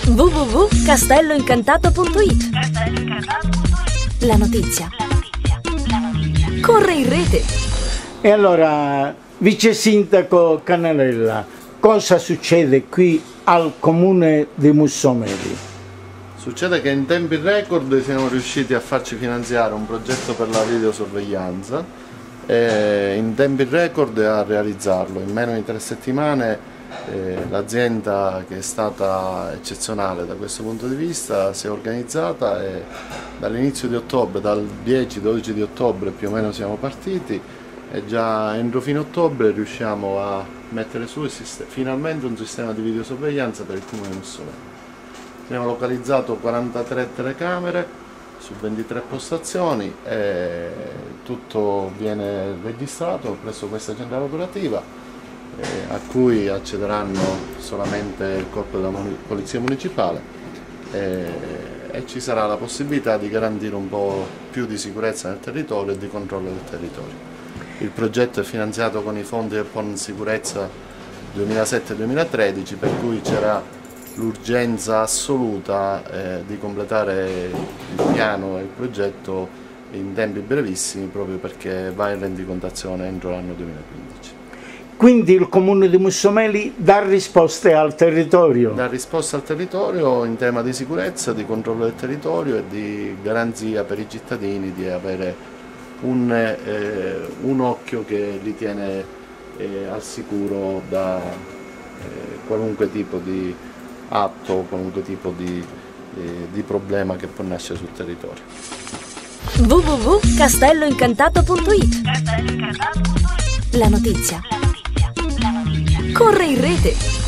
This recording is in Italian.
www.castelloincantato.it. La notizia corre in rete. E allora, vice sindaco Cannarella, cosa succede qui al comune di Mussomeli? Succede che in tempi record siamo riusciti a farci finanziare un progetto per la videosorveglianza e in tempi record a realizzarlo. In meno di 3 settimane l'azienda, che è stata eccezionale da questo punto di vista, si è organizzata e dall'inizio di ottobre, dal 10-12 di ottobre più o meno siamo partiti e già entro fine ottobre riusciamo a mettere su finalmente un sistema di videosorveglianza per il comune di Mussomeli. Abbiamo localizzato 43 telecamere su 23 postazioni e tutto viene registrato presso questa centrale operativa a cui accederanno solamente il corpo della polizia municipale e ci sarà la possibilità di garantire un po' più di sicurezza nel territorio e di controllo del territorio. Il progetto è finanziato con i fondi del PON Sicurezza 2007-2013, per cui c'era l'urgenza assoluta di completare il piano e il progetto in tempi brevissimi, proprio perché va in rendicontazione entro l'anno 2015. Quindi il comune di Mussomeli dà risposte al territorio? Dà risposta al territorio in tema di sicurezza, di controllo del territorio e di garanzia per i cittadini di avere un occhio che li tiene al sicuro da qualunque tipo di atto, qualunque tipo di problema che può nascere sul territorio. www.castelloincantato.it. La notizia corre in rete.